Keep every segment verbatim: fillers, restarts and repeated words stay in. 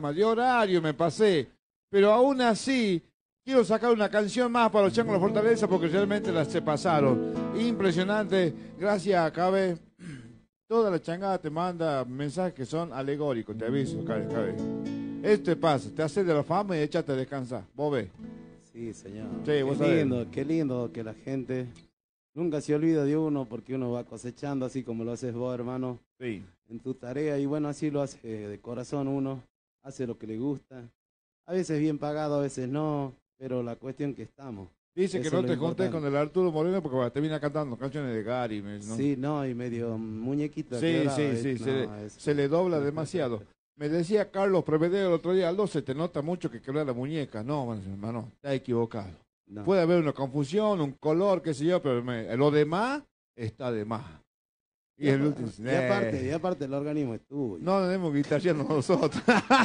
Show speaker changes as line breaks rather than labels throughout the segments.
programa, de horario me pasé, pero aún así quiero sacar una canción más para los changos de la Fortaleza porque realmente las se pasaron. Impresionante, gracias Cabe. Toda la changada te manda mensajes que son alegóricos, te aviso, Cabe, Cabe. Esto te pasa, te haces de la fama y échate a descansar, vos ves.
Sí, señor.
Sí, vos
qué
sabés.
lindo, qué lindo que la gente nunca se olvida de uno porque uno va cosechando así como lo haces vos, hermano.
Sí.
En tu tarea y bueno, así lo hace de corazón uno, hace lo que le gusta. A veces bien pagado, a veces no, pero la cuestión que estamos.
Dice que
Eso
no
es
te
lo
juntes
importante.
con el Arturo Moreno porque te viene cantando canciones de Gary. ¿no?
Sí, no, y medio muñequito.
Sí,
quebrado,
sí,
¿eh?
sí,
No,
se, le,
es-
se le dobla demasiado. Me decía Carlos Prevedero el otro día, Aldo, se te nota mucho que quebra la muñeca. No, hermano, está equivocado.
no.
Puede haber una confusión, un color, qué sé yo, pero me- lo demás está de más. Y,
Y,
el
apa-
último,
y aparte, y
eh,
aparte el organismo es tuyo.
no debemos guitarrearnos nosotros.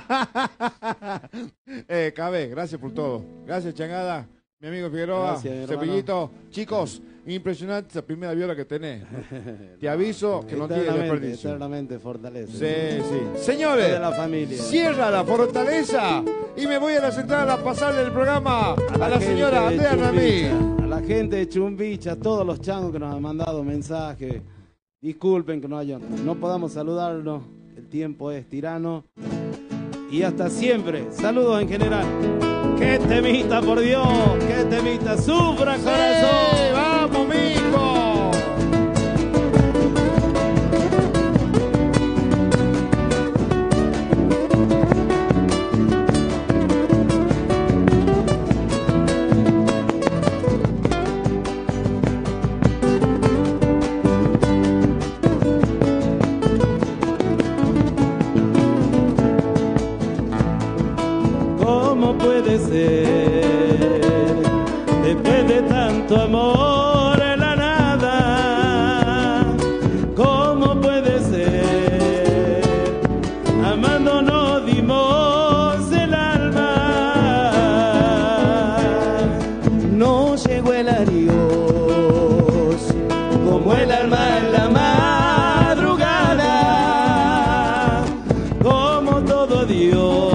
eh, Cabe, gracias por todo. Gracias, Changada. Mi amigo Figueroa,
Gracias, mi hermano.
Cepillito. Chicos, impresionante esa primera viola que tenés. Te aviso que no tiene
Eternamente,
desperdicio.
eternamente fortalece.
Sí, sí. Señores,
De la familia.
cierra la Fortaleza y me voy a la central a pasarle el programa a la,
gente
señora
de
Andrea Ramí.
Chumbicha, a la gente de Chumbicha, a todos los changos que nos han mandado mensajes. Disculpen que no hayan, no podamos saludarnos, el tiempo es tirano. Y hasta siempre, saludos en general. ¡Qué temita, por Dios! ¡Qué temita! ¡Sufra,
Sí,
corazón!
¡vamos, mijo!
¿Cómo puede ser, después de tanto amor en la nada? ¿Cómo puede ser, amando nos dimos el alma? No llegó el adiós, como el alma en la madrugada, como todo Dios.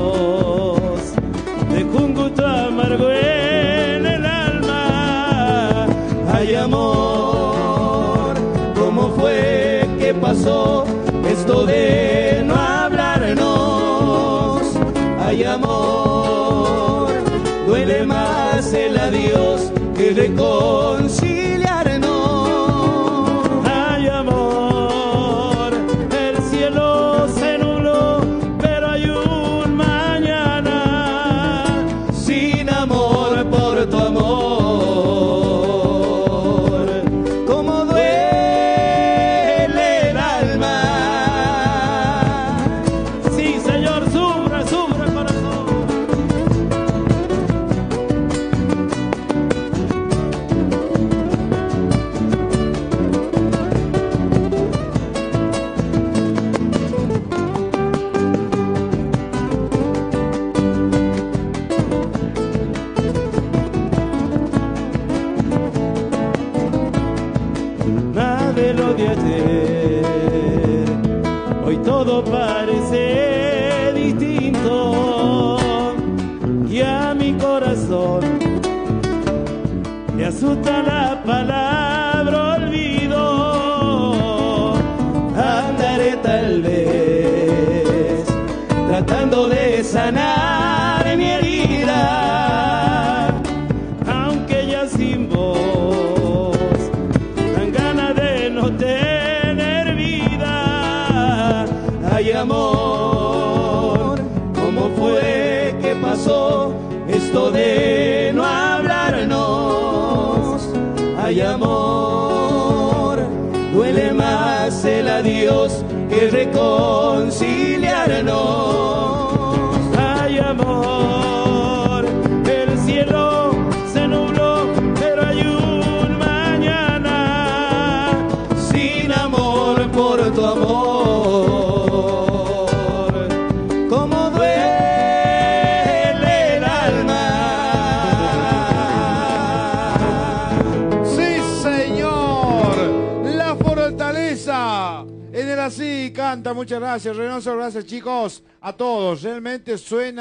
Amargo en el alma, ay amor, ¿cómo fue que pasó esto de no hablarnos? Ay amor, duele más el adiós que reconciliarnos. Ay amor, el cielo se nubló, pero hay un mañana. Sin amor por tu amor, como duele el alma. Sí, Señor, sufra, sufra, corazón. Nada de lo de ayer, hoy todo parece distinto y a mi corazón le asusta la palabra olvido. Andaré tal vez tratando de sanar mi herida, aunque ya sin vos dan ganas de no tener vida. Ay amor, ¿cómo fue que pasó esto de no hablarnos? Ay amor, duele más el adiós que reconciliarnos. Ay amor, el cielo se nubló, pero hay un mañana. Sin amor por tu amor, como duele el alma.
Sí, señor. La Fortaleza en el así canta. encanta, muchas gracias, Reynoso, gracias chicos, a todos, realmente suena.